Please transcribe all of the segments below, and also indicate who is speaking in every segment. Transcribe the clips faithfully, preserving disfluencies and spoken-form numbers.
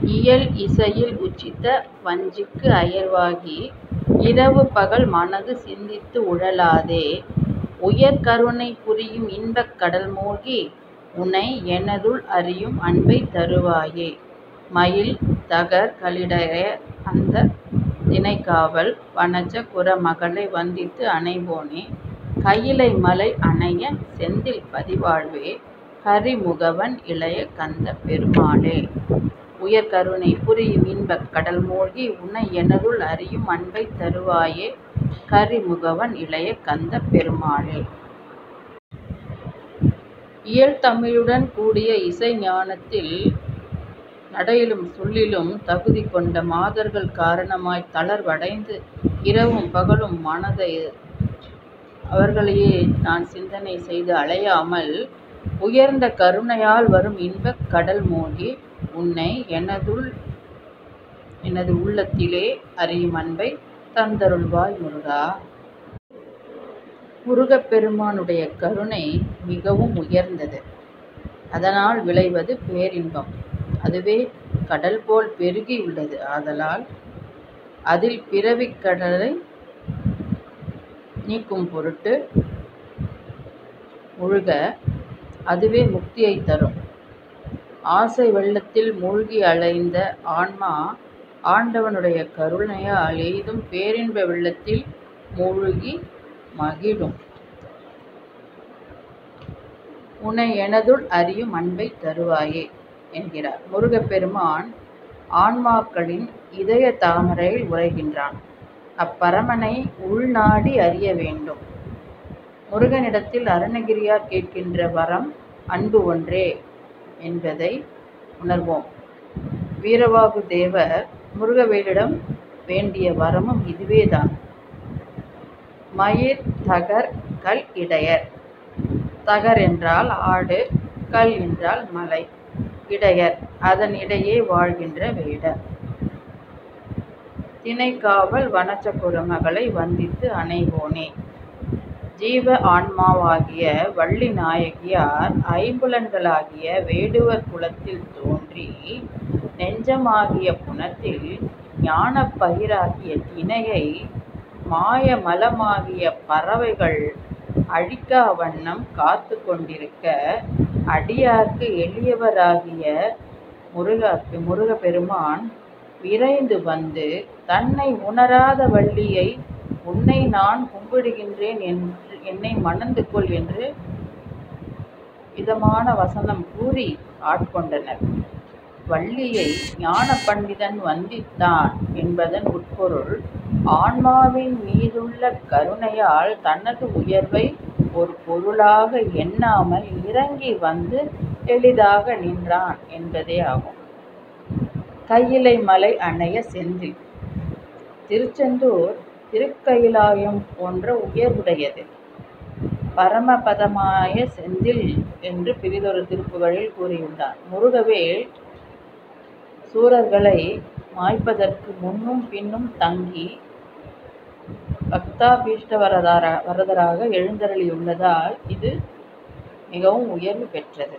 Speaker 1: இயல் இசையில் உச்சித்த வஞ்சிக்கு அயர்வாகி இரவு பகல் மனது சிந்தித்து உழலாதே உயர் கருணை புரியும் இன்பக் கடல் மூழ்கி உனை எனதுள் அறியும் அன்பைத் தருவாயே. மயில் தகர் களிடையர் அந்தத் திணைக்காவல் வனஜ குறமகளை வந்தித்து அணைவோனே கயிலை மலை அணைய செந்தில் பதிவாழ்வே கரிமுகவன் இளைய கந்தப் பெருமாளே. உயர் கருணை புரியும் இன்பக் கடல் மூழ்கி உனை எனதுள் அறியும் அன்பைத் தருவாயே கரிமுகவன் இளைய கந்தப் பெருமாளே. இயல் தமிழுடன் கூடிய இசை ஞானத்தில் நடையிலும் சொல்லிலும் தகுதி கொண்ட மாதர்கள் காரணமாய்த் தளர்வடைந்து இரவும் பகலும் மனதை அவர்களையே நான் சிந்தனை செய்து அலையாமல் உயர்ந்த கருணையால் வரும் இன்பக் கடல் மூழ்கி உன்னை எனதுள் எனது உள்ளத்திலே அறியும் அன்பை தந்தருள்வாய் முருகா. முருகப்பெருமானுடைய கருணை மிகவும் உயர்ந்தது. அதனால் விளைவது பேரின்பம். அதுவே கடல் போல் பெருகியுள்ளது. ஆதலால் அதில் பிறவிக் கடலை நீக்கும் பொருட்டு முழுக அதுவே முக்தியைத் தரும். ஆசை வெள்ளத்தில் மூழ்கி அலைந்த ஆன்மா ஆண்டவனுடைய கருணையால் எய்தும் பேரின்ப வெள்ளத்தில் மூழ்கி மகிழும். உனை எனதுள் அறியும் அன்பைத் தருவாயே என்கிறார். முருகப்பெருமான் ஆன்மாக்களின் இதய தாமரையில் உறைகின்றான். அப்பரமனை உள்நாடி அறிய வேண்டும். முருகனிடத்தில் அருணகிரியார் கேட்கின்ற வரம் அன்பு ஒன்றே என்பதை உணர்வோம். வீரவாகு தேவர் முருகவேலிடம் வேண்டிய வரமும் இதுவேதான். மயிர் தகர் கல் இடையர். தகர் என்றால் ஆடு, கல் என்றால் மலை, இடையர் அதன் இடையே வாழ்கின்ற வேடர். திணைக்காவல் வனஜ குறமகளை வந்தித்து அணைவோனே. ஜீவ ஆன்மாவாகிய வள்ளி நாயகியார் ஐம்புலன்களாகிய வேடுவர் குலத்தில் தோன்றி நெஞ்சமாகிய புனத்தில் ஞானப் பயிராகிய திணையை மாய மலமாகிய பறவைகள் அழிக்கா வண்ணம் காத்து கொண்டிருக்க அடியார்க்கு எளியவராகிய முருக முருகப்பெருமான் விரைந்து வந்து தன்னை உணராத வள்ளியை உன்னை நான் கும்பிடுகின்றேன் என்று என்னை மணந்து கொள் என்று இதமான வசனம் கூறி ஆட்கொண்டனர். வள்ளியை ஞான பண்டிதன் வந்தித்தான் என்பதன் உட்பொருள் ஆன்மாவின் மீதுள்ள கருணையால் தனது உயர்வை ஒரு பொருளாக எண்ணாமல் இறங்கி வந்து எளிதாக நின்றான் என்பதே ஆகும். கயிலை மலை அணைய செந்தில். திருச்செந்தூர் திருக்கயிலாயம் போன்ற உயர்வுடையது. பரமபதமாய செந்தில் என்று பிறிதொரு திருப்புகழில் கூறியுள்ளார். முருகவேல் சூரர்களை மாய்ப்பதற்கு முன்னும் பின்னும் தங்கி பக்தாபீஷ்ட வரதார வரதராக எழுந்தருளியுள்ளதால் இது மிகவும் உயர்வு பெற்றது.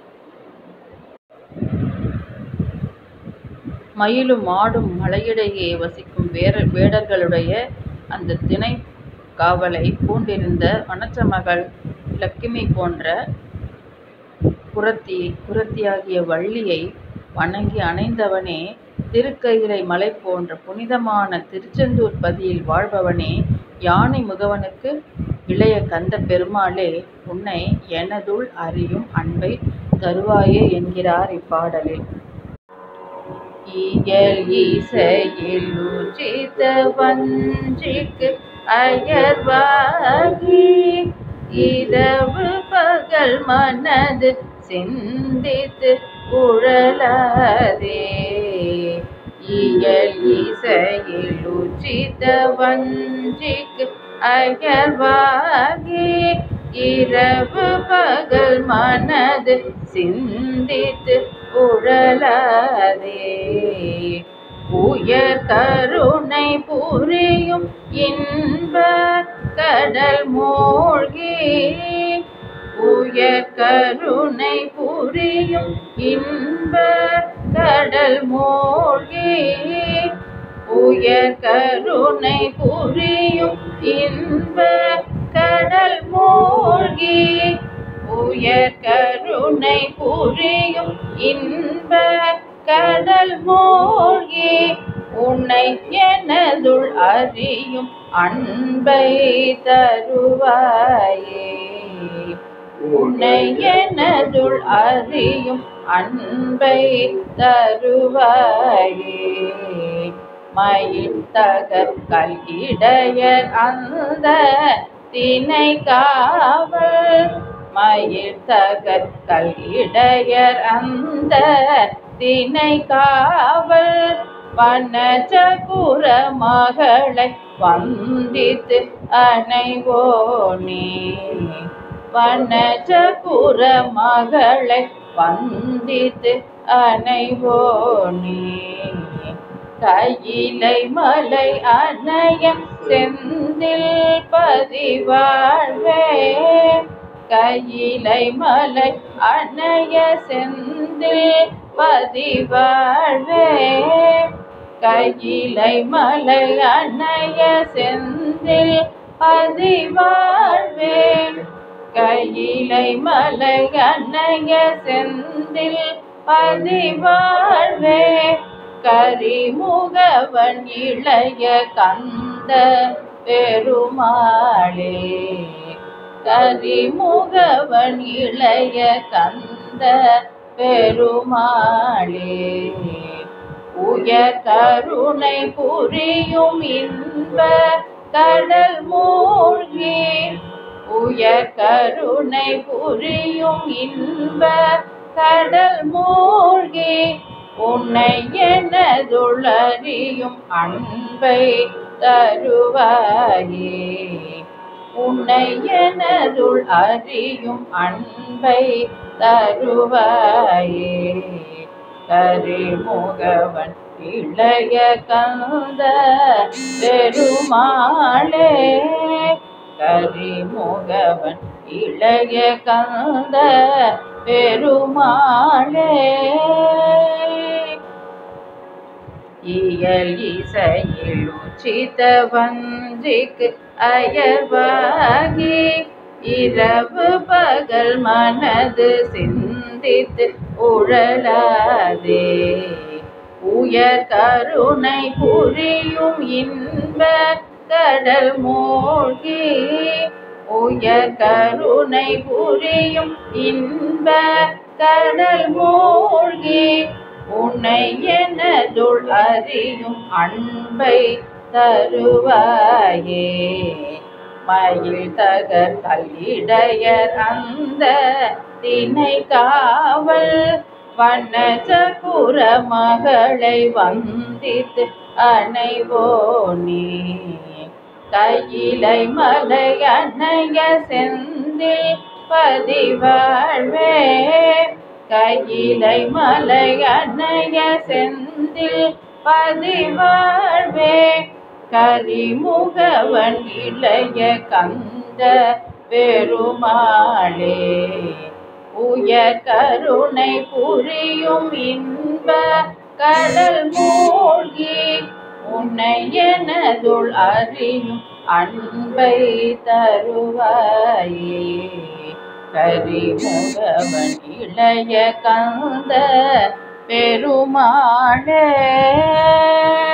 Speaker 1: மயிலும் ஆடும் மலையிடையே வசிக்கும் வேற வேடர்களுடைய அந்த திணை காவலை பூண்டிருந்த வனச்சமகள் லக்கிமி போன்ற குரத்தி குரத்தியாகிய வள்ளியை வணங்கி அணைந்தவனே, திருக்கயிலை மலை போன்ற புனிதமான திருச்செந்தூர் பதியில் வாழ்பவனே, யானை முகவனுக்கு இளைய கந்த பெருமாளே, உன்னை எனதுள் அறியும் அன்பை தருவாயே என்கிறார் இப்பாடலில். இயல் இசையில் உச்சித்த வஞ்சிக்கு அயர்வாகி இரவு பகல் மனது சிந்தித்து உழலாதே. இயல் இசையில் உச்சித்த வஞ்சிக்கு அயர்வாகி இரவு பகல் மனது சிந்தித்து உழலாதே. உயர் கருணை புரியும் இன்ப கடல் மூழ்கி உயர் கருணை புரியும் இன்ப கடல் கடல் மூழ்கி உயர் கருணை புரியும் இன்ப கடல் மூழ்கி உயர் கருணை புரியும் இன்ப கடல் மூழ்கி உன்னை எனதுள் அறியும் அன்பை தருவாயே உன்னை எனதுள் அறியும் அன்பை தருவாயே மயில் தகர் கல் இடையர் அந்த தினை காவல் மயில் தகர் கல் இடையர் அந்த தினை காவல் வனஜகுர மகளை வந்தித்து அணைவோனே வனஜகுர மகளை வந்தித்து அணைவோனே கையிலை மலை அணைய செந்தில் பதிவாழ்வே கையிலை மலை அணைய செந்தில் பதிவாழ்வே கையிலை மலை அணைய செந்தில் பதிவாழ்வே கையிலை மலை அணைய செந்தில் பதிவாழ்வே கரிமுகவன் இளைய கந்த பெருமாளே கரிமுகவன் இளைய கந்த பெருமாளே உயர் கருணை புரியும் இன்ப கடல் மூழ்கி உயர் கருணை புரியும் இன்ப கடல் மூழ்கி உன்னை எனதுள் அறியும் அன்பை தருவாயே உன்னை எனதுள் அறியும் அன்பை தருவாயே கரிமுகவன் இளைய கந்த பெருமாளே கரிமுகவன் இளைய கந்த பெருமாளே இயல் இசையில் உச்சித வஞ்சிக்கு அயர்வாகி இரவு பகல் மனது சிந்தித்து உழலாதே உயர் கருணை புரியும் இன்ப கடல் மூழ்கி உயர் கருணை புரியும் இன்ப கடல் மூழ்கி உன்னை எனதுள் அறியும் அன்பை தருவாயே மயில் தகர் கல் இடையர் அந்த தினை காவல் வனஜகுர மகளை வந்தித்து அணைவோனே கையிலை மலை அணைய செந்தில் பதிவாழ்வே கையிலை மலை அணைய செந்தில் பதிவாழ்வே கரிமுகவன் இளைய கந்த பெருமாளே உயர் கருணை புரியும் இன்ப கடல் மூழ்கி உன்னை எனதுள் அறியும் அன்பை தருவாயே கரிமுகவன் இளைய கந்த பெருமாளே.